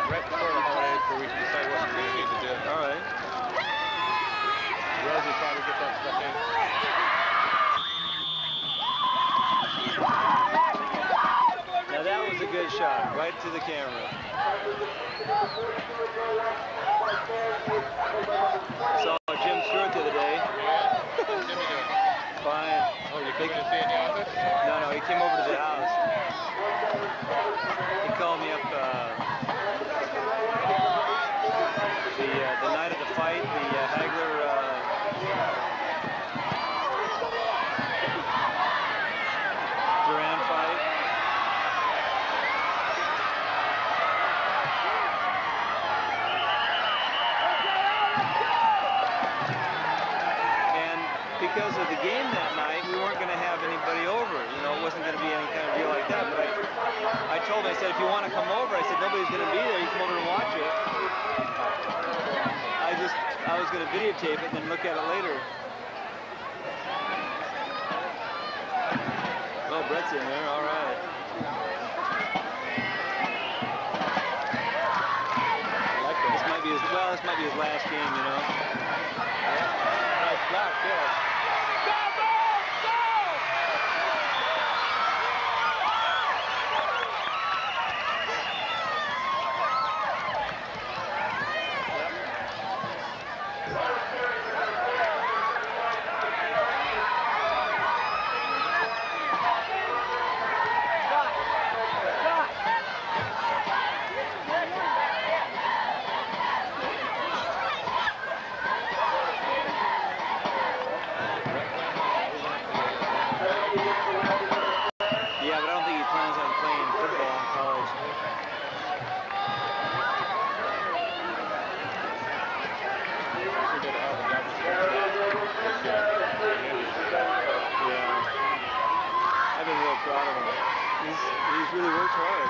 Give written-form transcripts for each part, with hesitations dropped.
right before the holidays where we can decide what we really need to do. All right. Rosie probably get that stuff in. Now that was a good shot, right to the camera. Saw Jim Stewart the other day. Yeah. How's Jimmy doing? Fine. Oh, you came to see in the office? No, he came over to the house. He called me up the night of the fight, the Hagler Duran fight. And because of the game that night, we weren't going to have anybody over. You know, it wasn't going to be any kind of deal like that. But I told him, I said, if you want to come over, I said, nobody's going to be there. You come over and watch it. I was going to videotape it and then look at it later. Well, Brett's in there. All right. I like that. This might be his last game, you know. Nice block, yeah. He's really worked hard.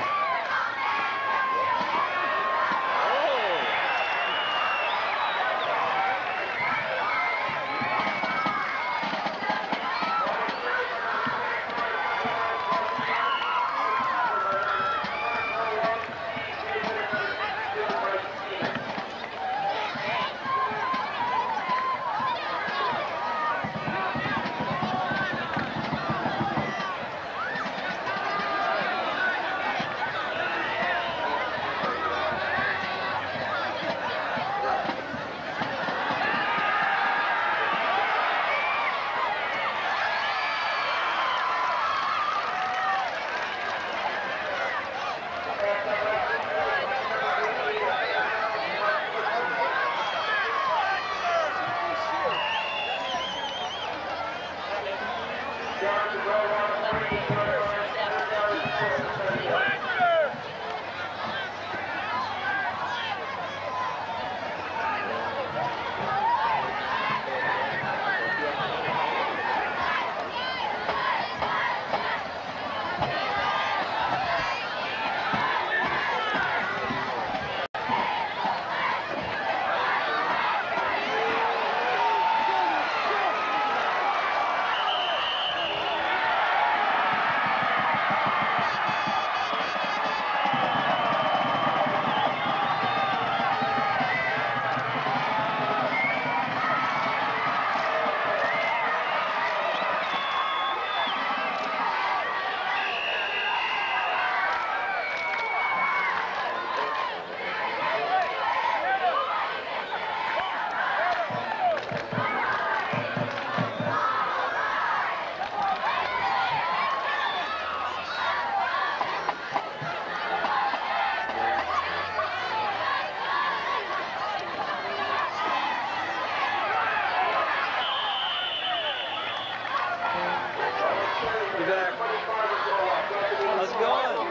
How's it going?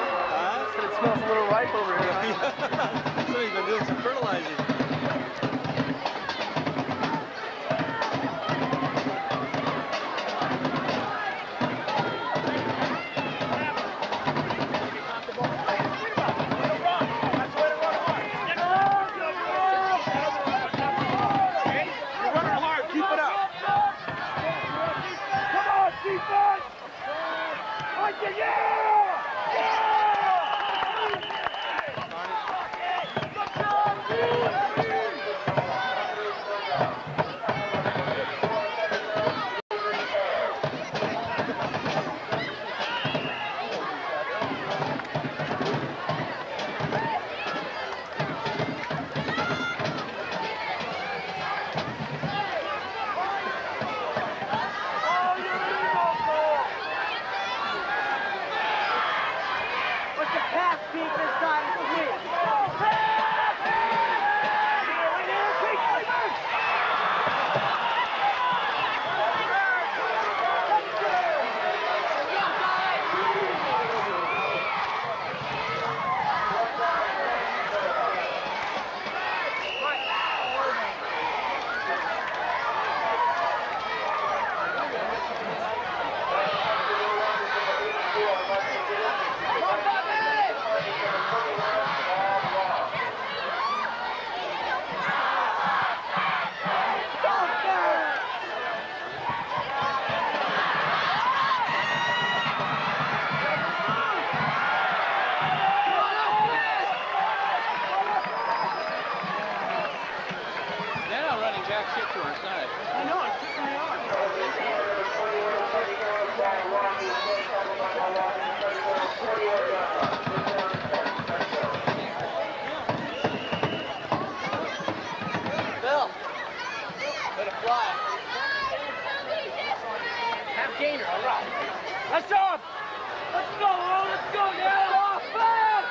Huh? It smells a little ripe over here. Somebody's been doing some fertilizing. Pass, Pete, this time it's sweet. They're not running jack shit to our side. I know, it's kicking me off. Bill, let it fly. Half gainer, all right. Let's up! Let's go, Will, let's go now! Off, fast!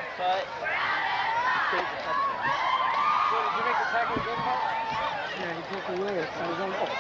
job, cut. Save the touchdown. So did you make the tackle again, Mark? Yeah, he took away. It's on his own fault.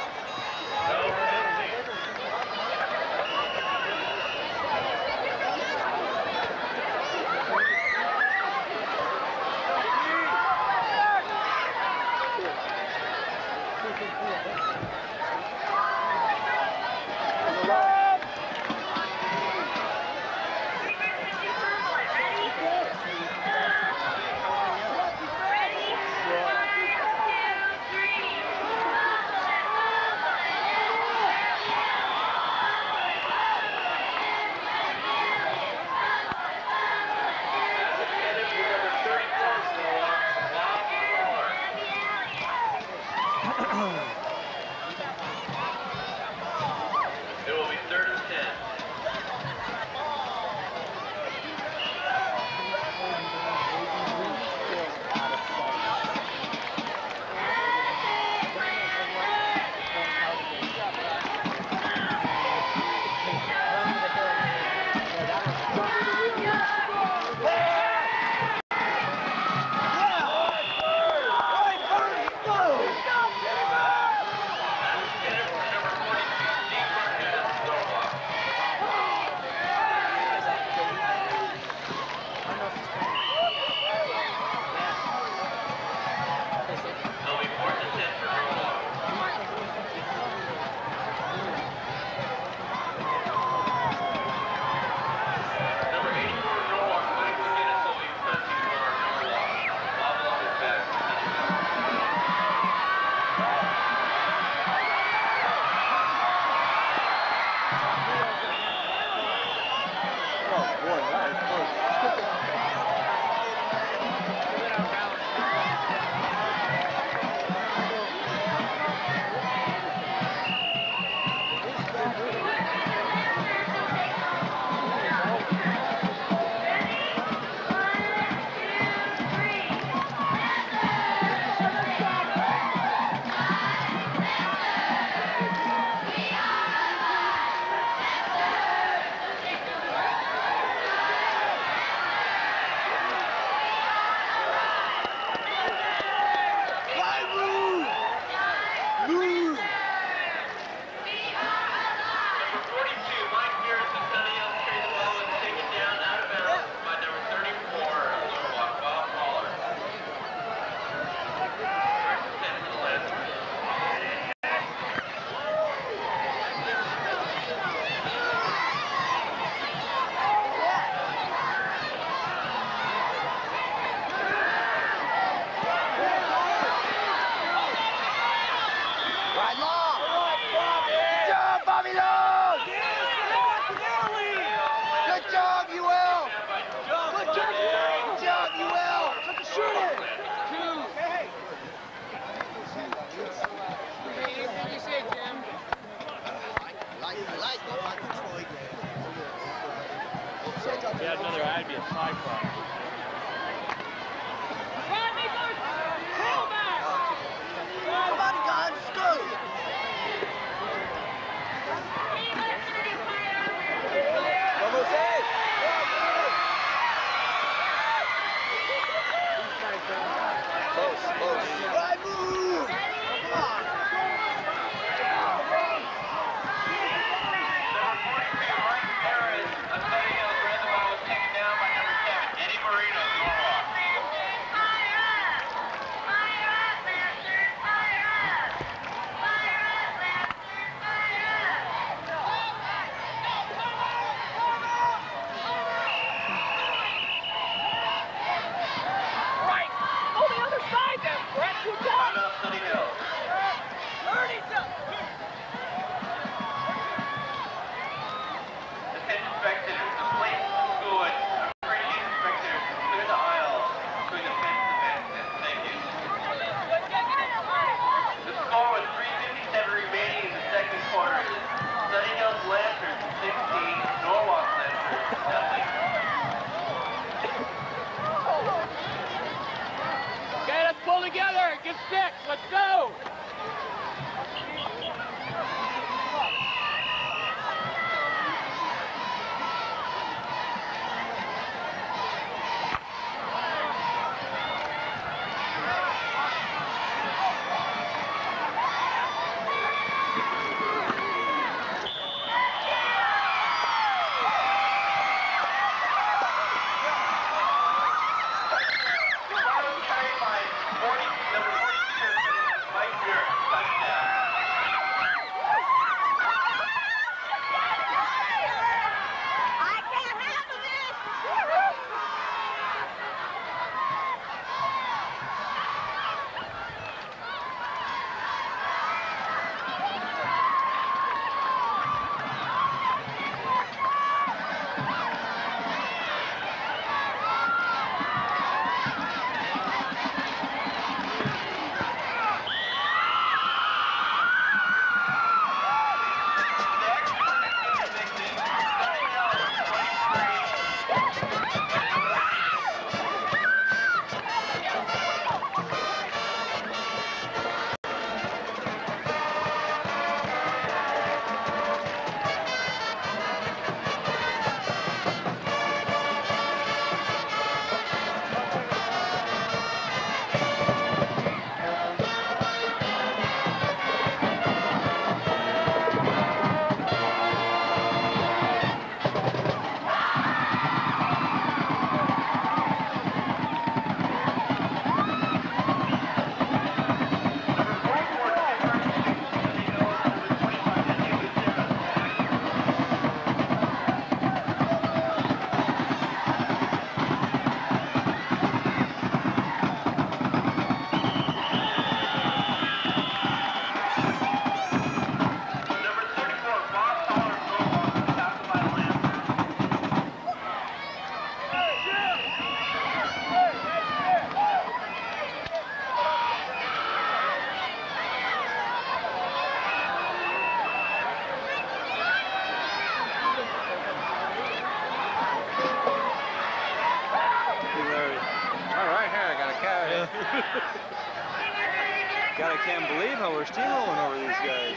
God, I can't believe how we're steamrolling over these guys.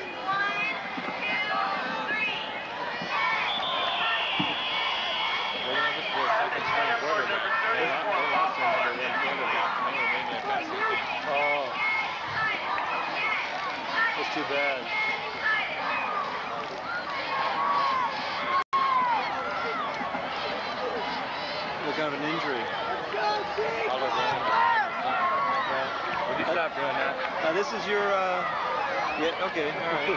Well, you know, this is their second string quarter, but they lost their number one quarter to Romania past season. Oh. That's too bad. What kind of an injury? Probably wrong. Yeah. Would you stop doing that? This is your, yeah, okay, all right.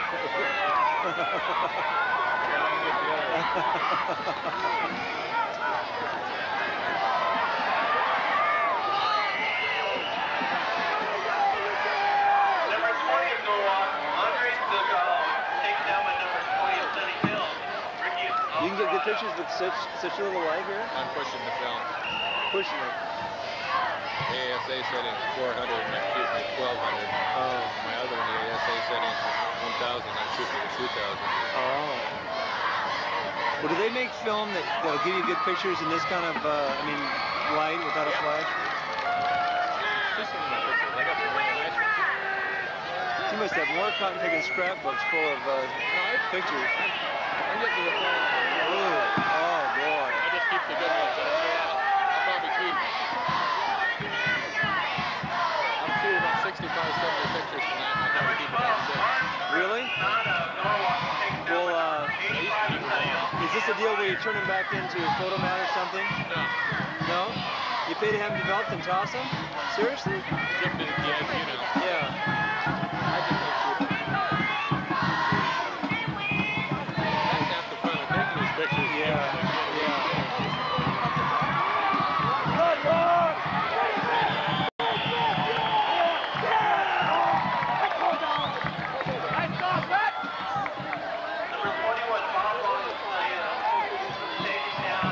Number 20 of Norwalk, Andre Stilgall, taken down by number 20 of Sunny Hill. Ricky is You can get good pictures with such a little light here? I'm pushing the film. Pushing it. ASA settings 400 and I'm shooting at 1200. Oh. My other one, the ASA settings 1000, I'm shooting at 2000. Oh. Well, do they make film that'll give you good pictures in this kind of, light without a flash? Just some of my pictures. I got some really nice ones. You must have more cotton picking scrapbooks full of pictures. I'm getting to the point. Ooh. Oh, boy. I just keep the good ones. I'll probably keep. I'm shooting about 65, 70 pictures tonight. I'll try to keep it up to 6. Really? Well, is this a deal where you turn them back into Photomat or something? No. No? You pay to have them developed and toss them? Seriously? Just the yes, you know. Yeah. I just don't keep it. That's half the fun of taking these pictures. Yeah. Number 21, Bob Long, taken down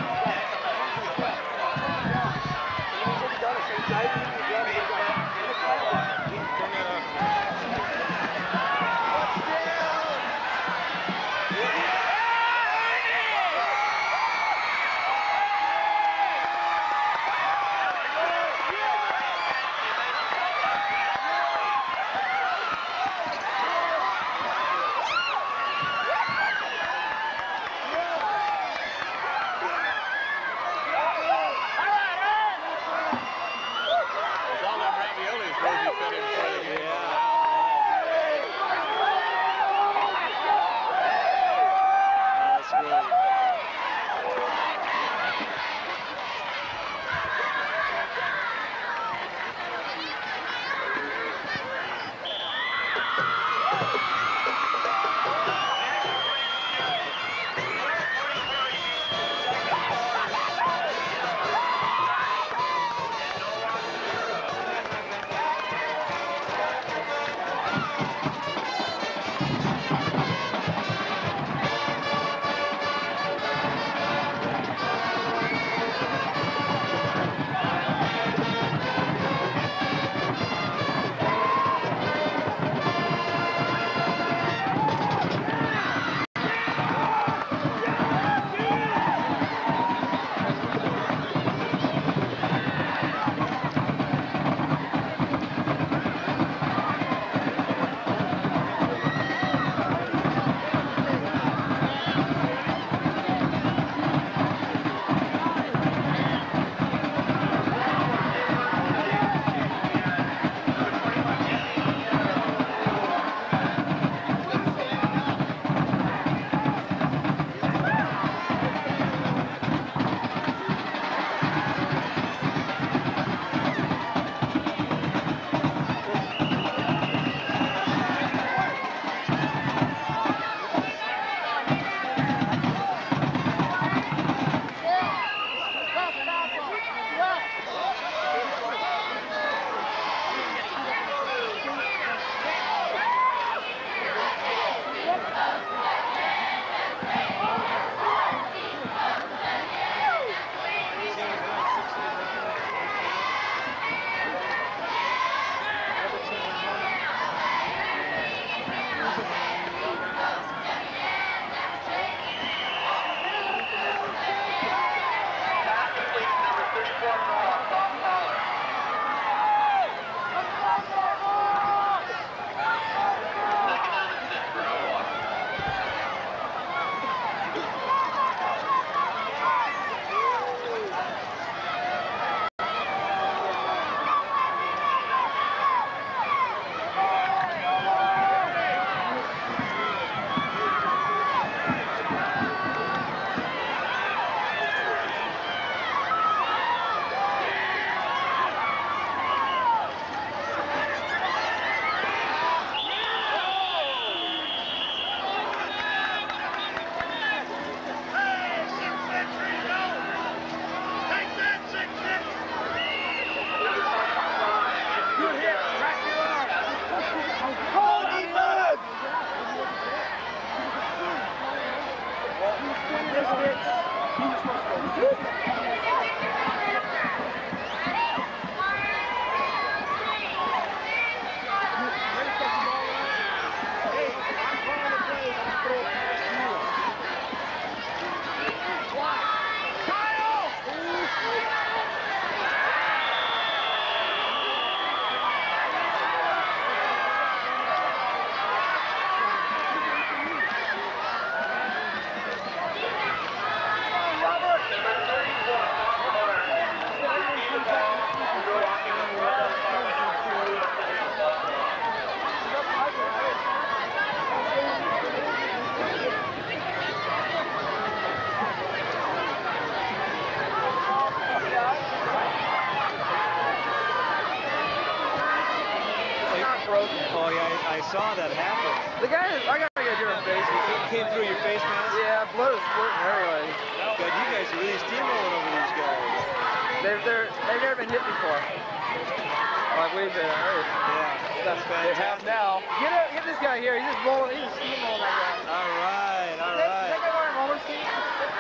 broken. Oh yeah, I saw that happen. The guy, I gotta get a different face. It came through your face mask? Yeah, blood is squirting everywhere. God, you guys are really steamrolling over these guys. They've never been hit before. Like we've been, right? Yeah, that's They have fantastic. now. Get this guy here. He's just rolling. He's just steamrolling that guy. All right, all Is right. that guy wearing roller skates?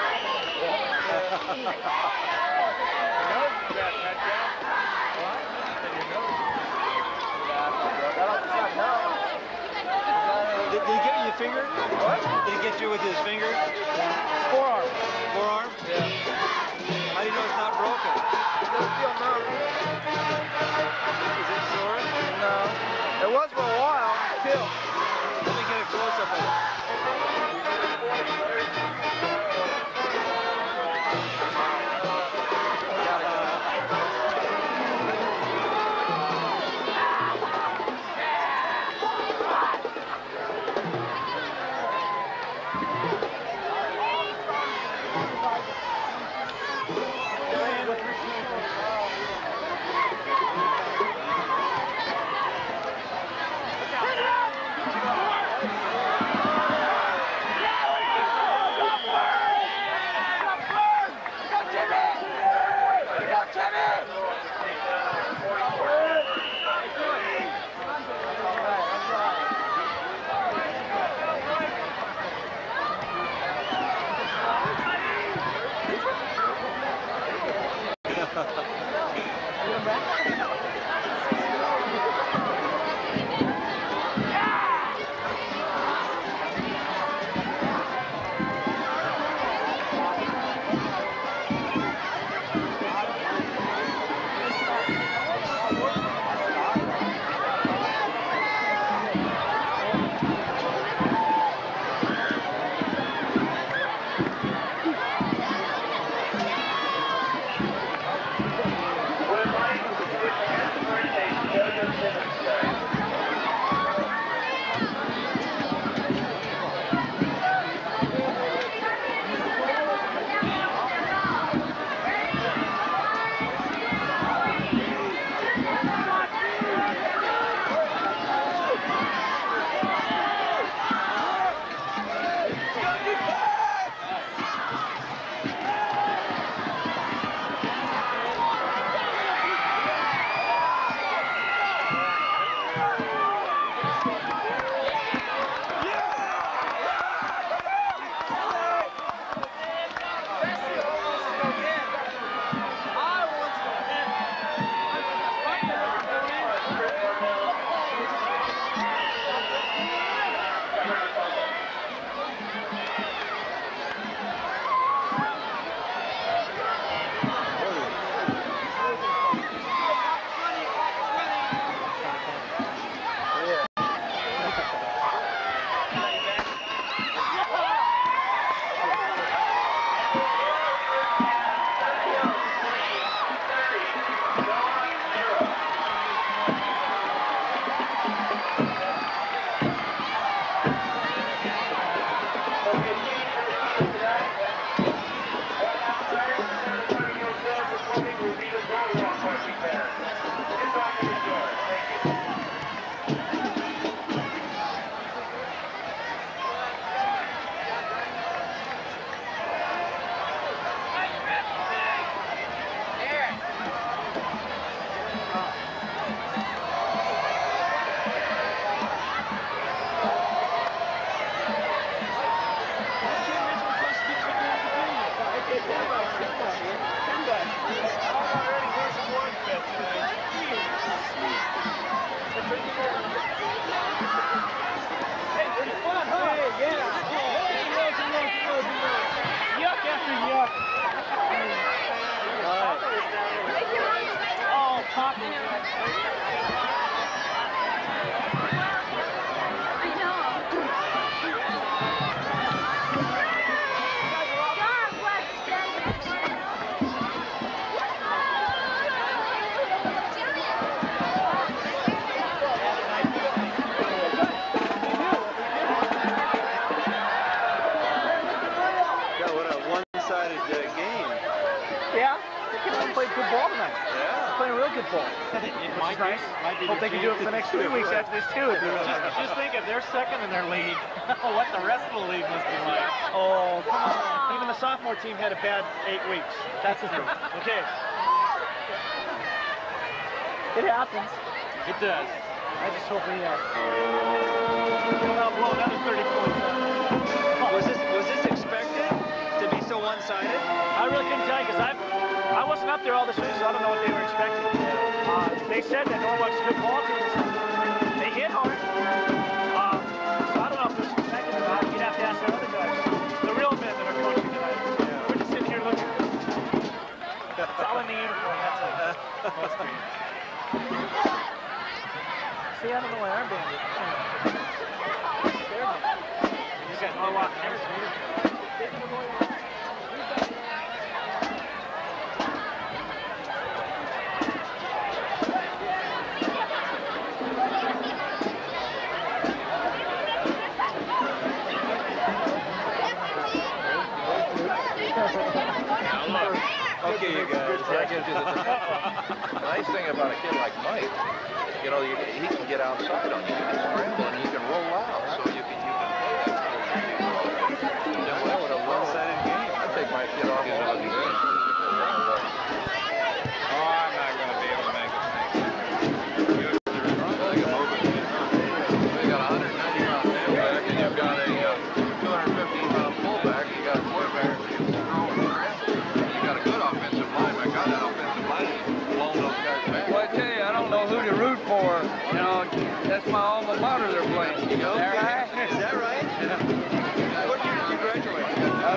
Did he get you your finger? What? Did he get you with his finger? Forearm. Forearm? Yeah. How do you know it's not broken? It doesn't feel numb. Is it sore? No. It was for a while. Still. Let me get a close-up of it. Played good ball tonight. Yeah. Playing real basketball. Which is nice. Hope they can do it for the next 3 weeks after this, too. Just think if they're second in their league, what the rest of the league must be like. Oh, come on. Even the sophomore team had a bad 8 weeks. That's true. Okay. It happens. It does. I just hope we will not blow another 30 points. Was this expected to be so one-sided? I really couldn't tell you because I wasn't up there all this week, so I don't know what they were expecting. They said that Norwalk's a good ball team. They hit hard. So I don't know if they're expecting or not. You'd have to ask the other guys. The real men that are coaching tonight. We're just sitting here looking. It's all in the uniform, that's it. See, I don't know why armband is. You got Norwalk and Okay, you guys. That gives you the nice thing about a kid like Mike, you know, he can get outside on you, he can scramble, and he can roll out, so you can play that. Well, with a well-sided game, I think my kid off all the game. Oh, I'm not going to be able to make it. They can move it. They got a 190-pound halfback, and you've got a 215-pound fullback. You got a quarterback that you can throw and scramble. You got a good offensive lineman. Got that offensive lineman blown those guys back. Well, I tell you, I don't know who to root for. You know, that's my alma mater they're playing. Is that right? What year did you graduate?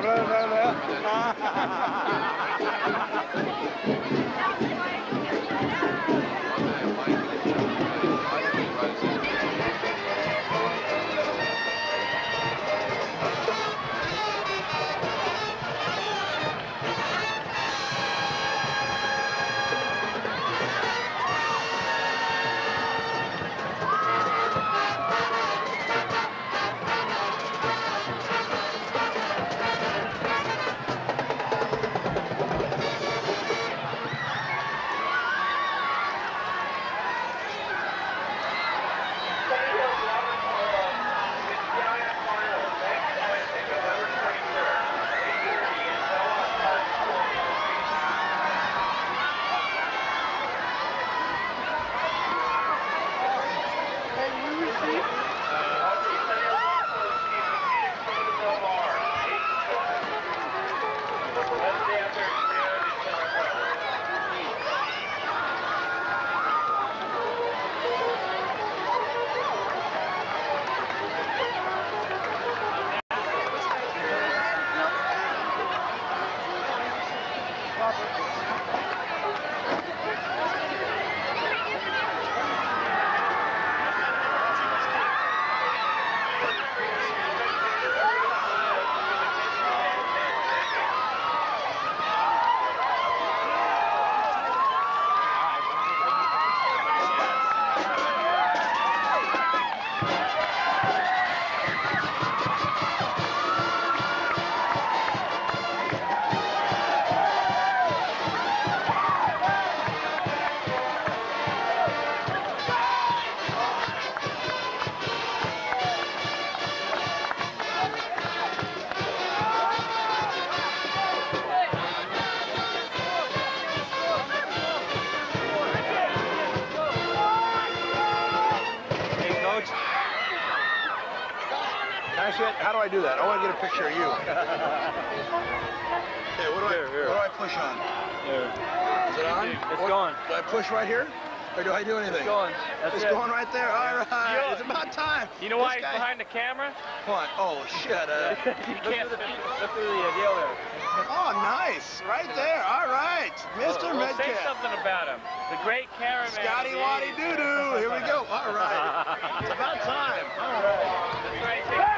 How do I do that? I want to get a picture of you. Okay, what do I push on? There. Is it on? It's going. Do I push right here? Or do I do anything? It's going. That's It's it. going right there. All right. It's about time. You know why he's behind the camera? What? Oh, shit. You can't. Look through the deal there. Oh, nice. Right there. All right. Mr. Well, say Medcalf. something about him. The great cameraman. Scotty Waddy Doo-Doo. Here we go. All right. It's about time. All right. That's right.